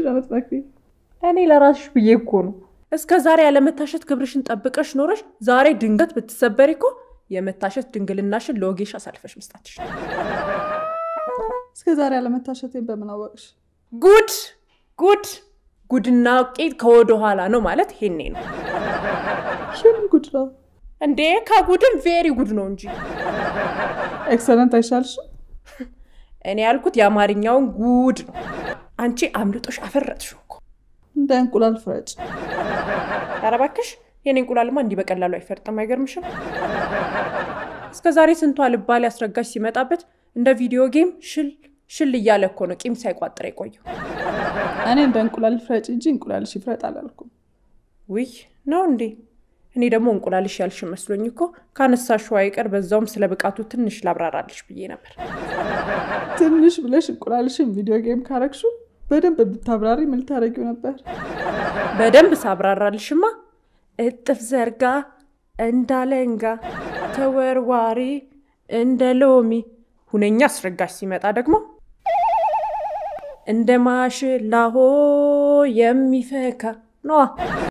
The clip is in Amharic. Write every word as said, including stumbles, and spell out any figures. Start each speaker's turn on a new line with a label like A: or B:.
A: ነው የምትመክሪኝ?
B: እኔ ለራስሽ ብዬ እኮ ነው። እስከ ዛሬ ያለመታሸት ክብርሽን ጠብቀሽ ኖረሽ ዛሬ ድንገት ብትሰበሪ እኮ የመታሸት ድንግልናሽን ለወጌሽ አሳልፈሽ መስጣትሽ።
A: እስከ ዛሬ ያለመታሸቴን በምን አወቅሽ?
B: ጉድ ጉድ ጉድና ቄት ከወደ ኋላ ነው ማለት ይሄኔ ነው።
A: ሽን ጉድ ነው
B: እንዴ? ከጉድም ቬሪ ጉድ ነው እንጂ
A: ኤክሰለንት አይሻልሽም?
B: እኔ ያልኩት የአማርኛውን ጉድ ነው። አንቺ አምልጦሽ አፈረጥሽው እኮ
A: እንደ እንቁላል ፍረጭ።
B: ኧረ እባክሽ የኔ እንቁላልማ እንዲህ በቀላሉ አይፈርጥም። አይገርምሽም? እስከ ዛሬ ስንቷ ልባል ያስረጋሽ ሲመጣበት እንደ ቪዲዮ ጌም ሽል ሽል እያለ እኮ ነው ቂም ሳይቋጥር የቆየው።
A: እኔ እንደ እንቁላል ፍረጭ እንጂ እንቁላልሽ ይፍረጥ አላልኩም።
B: ውይ ነው እንዴ? እኔ ደግሞ እንቁላልሽ ያልሽ መስሎኝ እኮ ካነሳሽው አይቀር በዛውም ስለ ብቃቱ ትንሽ ላብራራልሽ ብዬ ነበር።
A: ትንሽ ብለሽ እንቁላልሽን ቪዲዮ ጌም ካረክሹ በደንብ ብታብራሪ ምን ታረጊው ነበር?
B: በደንብ ሳብራራልሽማ እጥፍ ዘርጋ እንዳለንጋ ተወርዋሪ እንደ ሎሚ ሁነኛ አስረጋሽ ሲመጣ ደግሞ እንደ ማሽላሆ የሚፈካ ነው።